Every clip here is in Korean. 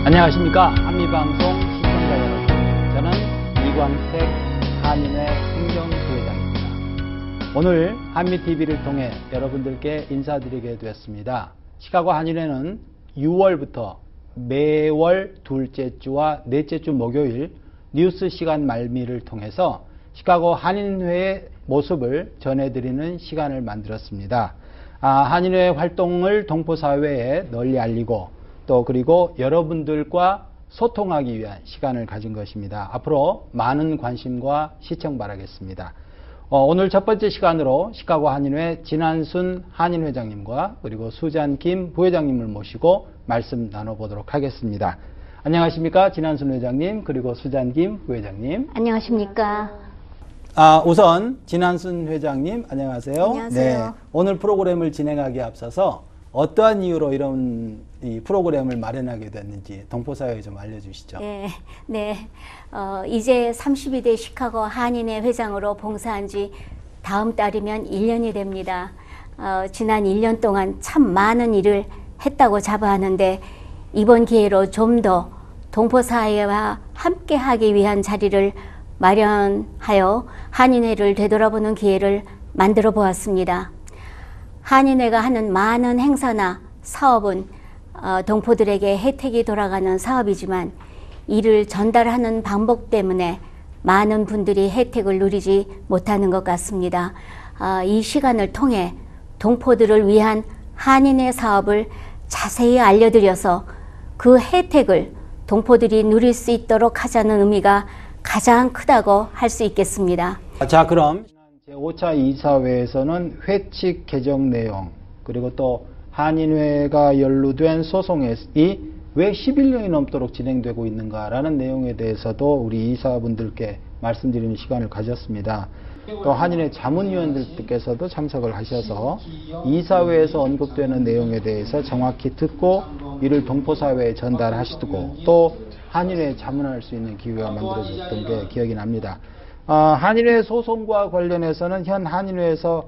안녕하십니까. 한미방송 시청자 여러분. 저는 이광택 한인회 행정부회장입니다. 오늘 한미TV를 통해 여러분들께 인사드리게 되었습니다. 시카고 한인회는 6월부터 매월 둘째 주와 넷째 주 목요일 뉴스 시간 말미를 통해서 시카고 한인회의 모습을 전해드리는 시간을 만들었습니다. 한인회 활동을 동포사회에 널리 알리고 또 그리고 여러분들과 소통하기 위한 시간을 가진 것입니다. 앞으로 많은 관심과 시청 바라겠습니다. 오늘 첫 번째 시간으로 시카고 한인회 진한순 한인회장님과 그리고 수잔 김 부회장님을 모시고 말씀 나눠보도록 하겠습니다. 안녕하십니까. 진한순 회장님 그리고 수잔 김 부회장님. 안녕하십니까. 우선 진한순 회장님 안녕하세요. 안녕하세요. 네, 오늘 프로그램을 진행하기에 앞서서 어떠한 이유로 이런 이 프로그램을 마련하게 됐는지 동포사회에 좀 알려주시죠. 네. 이제 32대 시카고 한인회 회장으로 봉사한 지 다음 달이면 1년이 됩니다. 지난 1년 동안 참 많은 일을 했다고 자부하는데 이번 기회로 좀 더 동포사회와 함께 하기 위한 자리를 마련하여 한인회를 되돌아보는 기회를 만들어 보았습니다. 한인회가 하는 많은 행사나 사업은 동포들에게 혜택이 돌아가는 사업이지만 이를 전달하는 방법 때문에 많은 분들이 혜택을 누리지 못하는 것 같습니다. 이 시간을 통해 동포들을 위한 한인회 사업을 자세히 알려드려서 그 혜택을 동포들이 누릴 수 있도록 하자는 의미가 가장 크다고 할 수 있겠습니다. 자, 그럼 제5차 이사회에서는 회칙 개정 내용 그리고 또 한인회가 연루된 소송이 왜 11년이 넘도록 진행되고 있는가라는 내용에 대해서도 우리 이사분들께 말씀드리는 시간을 가졌습니다. 또 한인회 자문위원들께서도 참석을 하셔서 이사회에서 언급되는 내용에 대해서 정확히 듣고 이를 동포사회에 전달하시고 또 한인회에 자문할 수 있는 기회가 만들어졌던 게 기억이 납니다. 한인회 소송과 관련해서는 현 한인회에서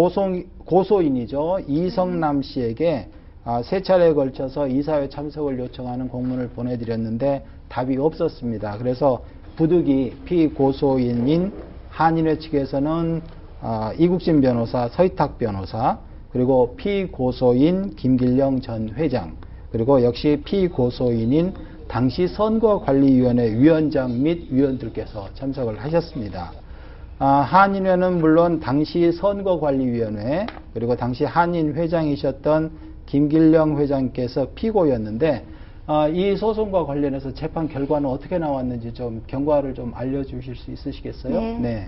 고소인이죠. 이성남 씨에게 세 차례에 걸쳐서 이사회 참석을 요청하는 공문을 보내드렸는데 답이 없었습니다. 그래서 부득이 피고소인인 한인회 측에서는 이국진 변호사, 서희탁 변호사, 그리고 피고소인 김길령 전 회장, 그리고 역시 피고소인인 당시 선거관리위원회 위원장 및 위원들께서 참석을 하셨습니다. 한인회는 물론 당시 선거관리위원회 그리고 당시 한인회장이셨던 김길령 회장께서 피고였는데 이 소송과 관련해서 재판 결과는 어떻게 나왔는지 좀 경과를 좀 알려주실 수 있으시겠어요? 네.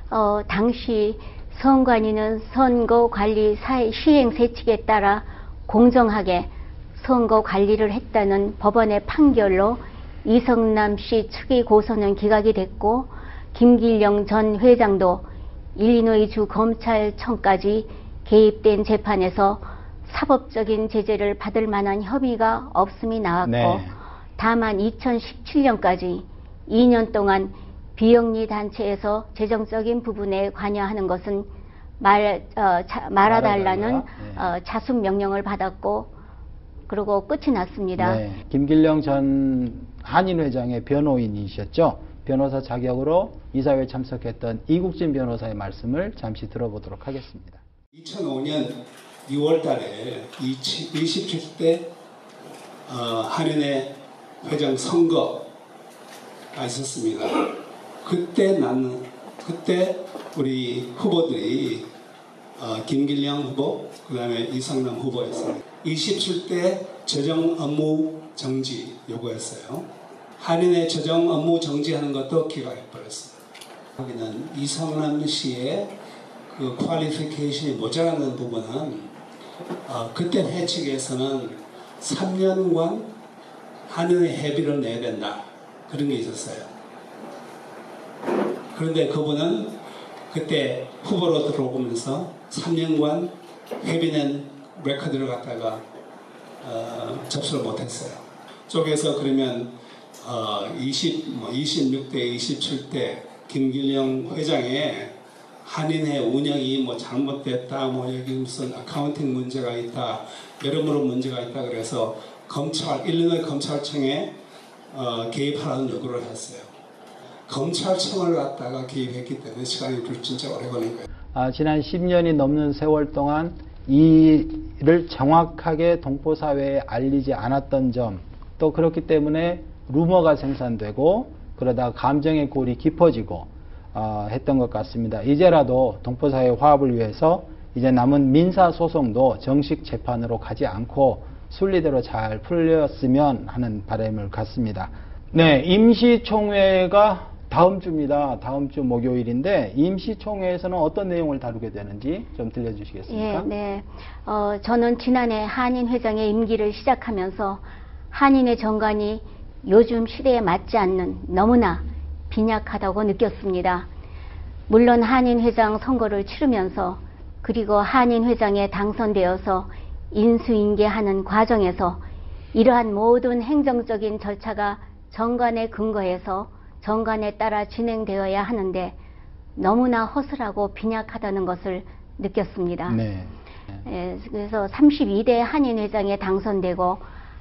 당시 선관위는 선거관리 시행세칙에 따라 공정하게 선거 관리를 했다는 법원의 판결로 이성남 씨 측의 고소는 기각이 됐고 김길령 전 회장도 일리노이주 검찰청까지 개입된 재판에서 사법적인 제재를 받을 만한 혐의가 없음이 나왔고 다만 2017년까지 2년 동안 비영리 단체에서 재정적인 부분에 관여하는 것은 말아달라는 자숙 명령을 받았고 그리고 끝이 났습니다. 김길령 전 한인회장의 변호인이셨죠. 변호사 자격으로 이사회에 참석했던 이국진 변호사의 말씀을 잠시 들어보도록 하겠습니다. 2005년 6월 달에 27대 한인회 회장 선거가 있었습니다. 그때 우리 후보들이 김길령 후보, 그 다음에 이성남 후보였습니다. 27대 재정 업무 정지 요구했어요. 한인회 재정 업무 정지하는 것도 기각해버렸습니다. 여기는 이성남 씨의 그 퀄리피케이션이 모자라는 부분은 그때 회칙에서는 3년간 한인회 회비를 내야 된다. 그런 게 있었어요. 그런데 그분은 그때 후보로 들어오면서 3년간 회비낸 레코드를 갖다가 접수를 못했어요. 쪽에서 그러면 26대, 27대 김길령 회장의 한인회 운영이 뭐 잘못됐다, 뭐 여기 무슨 어카운팅 문제가 있다, 여러모로 문제가 있다 그래서 일리노이 검찰청에 개입하라는 요구를 했어요. 검찰청을 갖다가 개입했기 때문에 시간이 진짜 오래 걸린 거예요. 지난 10년이 넘는 세월 동안 이 일을 정확하게 동포사회에 알리지 않았던 점, 또 그렇기 때문에 루머가 생산되고 그러다 감정의 골이 깊어지고 했던 것 같습니다. 이제라도 동포사회 화합을 위해서 이제 남은 민사소송도 정식 재판으로 가지 않고 순리대로 잘 풀렸으면 하는 바람을 갖습니다. 네, 임시총회가 다음 주입니다. 다음 주 목요일인데 임시총회에서는 어떤 내용을 다루게 되는지 좀 들려주시겠습니까? 예, 네. 저는 지난해 한인회장의 임기를 시작하면서 한인의 정관이 요즘 시대에 맞지 않는 너무나 빈약하다고 느꼈습니다. 물론 한인회장 선거를 치르면서 그리고 한인회장에 당선되어서 인수인계하는 과정에서 이러한 모든 행정적인 절차가 정관에 근거해서 정관에 따라 진행되어야 하는데 너무나 허술하고 빈약하다는 것을 느꼈습니다. 네. 그래서 32대 한인회장에 당선되고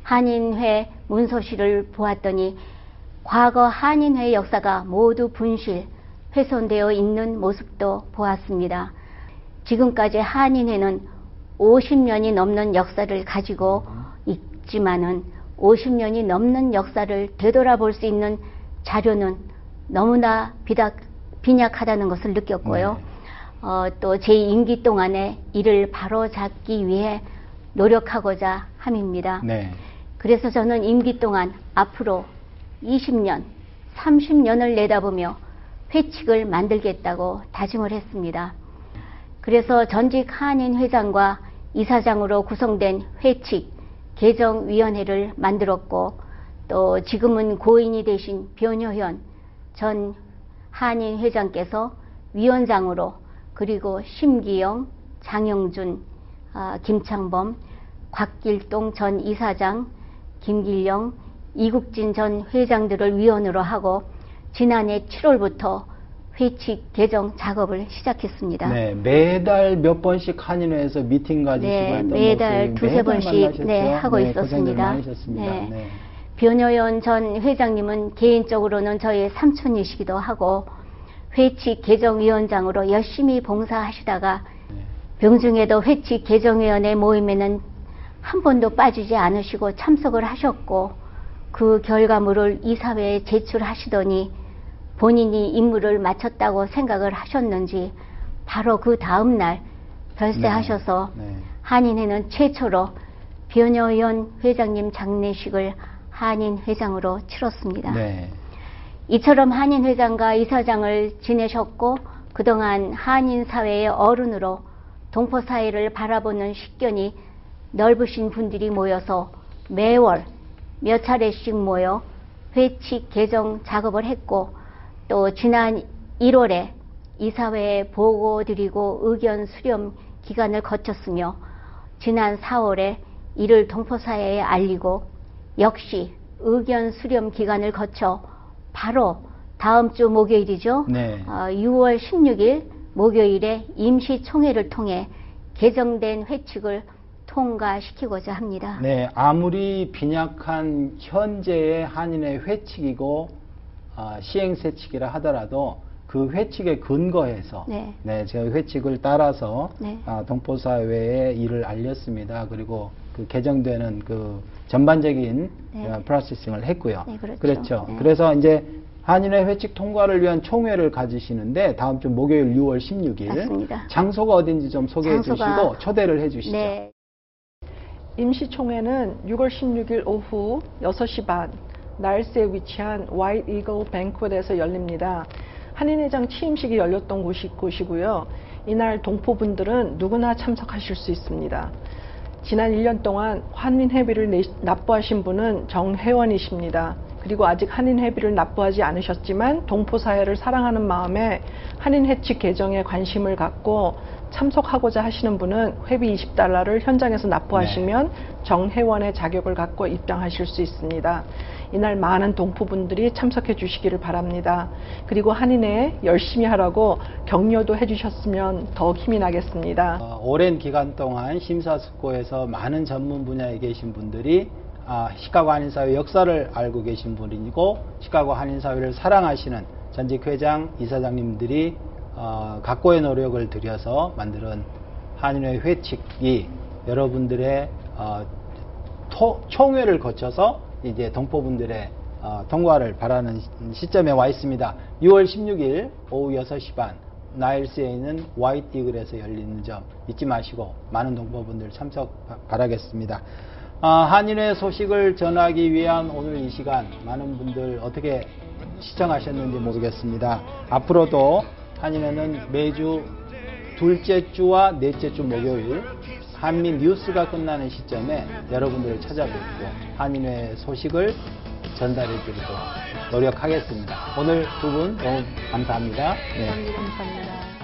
한인회 문서실을 보았더니 과거 한인회 역사가 모두 분실, 훼손되어 있는 모습도 보았습니다. 지금까지 한인회는 50년이 넘는 역사를 가지고 있지만은 50년이 넘는 역사를 되돌아볼 수 있는 자료는 너무나 빈약하다는 것을 느꼈고요. 또 제 임기 동안에 이를 바로잡기 위해 노력하고자 함입니다. 네. 그래서 저는 임기 동안 앞으로 20년, 30년을 내다보며 회칙을 만들겠다고 다짐을 했습니다. 그래서 전직 한인 회장과 이사장으로 구성된 회칙 개정위원회를 만들었고 또 지금은 고인이 되신 변효현 전 한인 회장께서 위원장으로 그리고 심기영, 장영준, 김창범, 곽길동 전 이사장, 김길영, 이국진 전 회장들을 위원으로 하고 지난해 7월부터 회칙 개정 작업을 시작했습니다. 네, 매달 몇 번씩 한인회에서 미팅 가지시고 했던 매달 두세 번씩 하고 있었습니다. 고생들 많으셨습니다. 네. 변효연 전 회장님은 개인적으로는 저의 삼촌이시기도 하고 회칙 개정위원장으로 열심히 봉사하시다가 병중에도 회칙 개정위원회 모임에는 한 번도 빠지지 않으시고 참석을 하셨고 그 결과물을 이사회에 제출하시더니 본인이 임무를 마쳤다고 생각을 하셨는지 바로 그 다음날 별세하셔서 한인회는 최초로 변효연 회장님 장례식을 한인회장으로 치렀습니다. 네. 이처럼 한인회장과 이사장을 지내셨고 그동안 한인사회의 어른으로 동포사회를 바라보는 식견이 넓으신 분들이 모여서 매월 몇 차례씩 모여 회칙 개정 작업을 했고 또 지난 1월에 이사회에 보고드리고 의견 수렴 기간을 거쳤으며 지난 4월에 이를 동포사회에 알리고 역시 의견 수렴 기간을 거쳐 바로 다음 주 목요일이죠. 네. 6월 16일 목요일에 임시총회를 통해 개정된 회칙을 통과시키고자 합니다. 네, 아무리 빈약한 현재의 한인의 회칙이고 시행세칙이라 하더라도 그 회칙에 근거해서 제가 회칙을 따라서 동포사회에 이를 알렸습니다. 그리고 그 개정되는 그 전반적인 프로세싱을 했고요. 그렇죠. 그래서 이제 한인회 회칙 통과를 위한 총회를 가지시는데 다음 주 목요일 6월 16일 맞습니다. 장소가 어딘지 좀 소개해 주시고 초대를 해 주시죠. 네. 임시총회는 6월 16일 오후 6시 반 날스에 위치한 화이트 이글 뱅큄에서 열립니다. 한인회장 취임식이 열렸던 곳이고요. 이날 동포분들은 누구나 참석하실 수 있습니다. 지난 1년 동안 한인회비를 납부하신 분은 정회원이십니다. 그리고 아직 한인 회비를 납부하지 않으셨지만 동포 사회를 사랑하는 마음에 한인 해칙 개정에 관심을 갖고 참석하고자 하시는 분은 회비 20달러를 현장에서 납부하시면 정회원의 자격을 갖고 입장하실 수 있습니다. 이날 많은 동포분들이 참석해 주시기를 바랍니다. 그리고 한인회 열심히 하라고 격려도 해주셨으면 더욱 힘이 나겠습니다. 오랜 기간 동안 심사숙고해서 많은 전문 분야에 계신 분들이 시카고 한인사회 역사를 알고 계신 분이고 시카고 한인사회를 사랑하시는 전직 회장, 이사장님들이 각고의 노력을 들여서 만든 한인회 회칙이 여러분들의 총회를 거쳐서 이제 동포분들의 통과를 바라는 시점에 와 있습니다. 6월 16일 오후 6시 반 나일스에 있는 화이트 이글에서 열리는 점 잊지 마시고 많은 동포분들 참석 바라겠습니다. 한인회 소식을 전하기 위한 오늘 이 시간 많은 분들 어떻게 시청하셨는지 모르겠습니다. 앞으로도 한인회는 매주 둘째 주와 넷째 주 목요일 한민 뉴스가 끝나는 시점에 여러분들을 찾아뵙고 한인회 소식을 전달해 드리도록 노력하겠습니다. 오늘 두 분 너무 감사합니다. 감사합니다.